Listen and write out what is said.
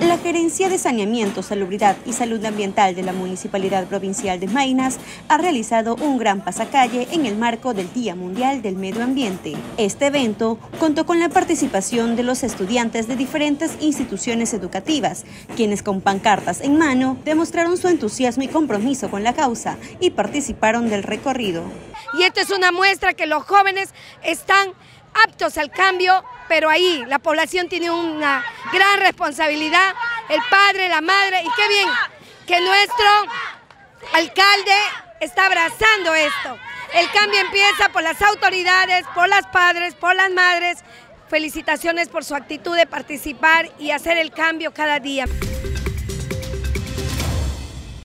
La Gerencia de Saneamiento, Salubridad y Salud Ambiental de la Municipalidad Provincial de Maynas ha realizado un gran pasacalle en el marco del Día Mundial del Medio Ambiente. Este evento contó con la participación de los estudiantes de diferentes instituciones educativas, quienes con pancartas en mano demostraron su entusiasmo y compromiso con la causa y participaron del recorrido. Y esto es una muestra que los jóvenes están aptos al cambio, pero ahí la población tiene una gran responsabilidad, el padre, la madre, y qué bien que nuestro alcalde está abrazando esto. El cambio empieza por las autoridades, por los padres, por las madres. Felicitaciones por su actitud de participar y hacer el cambio cada día.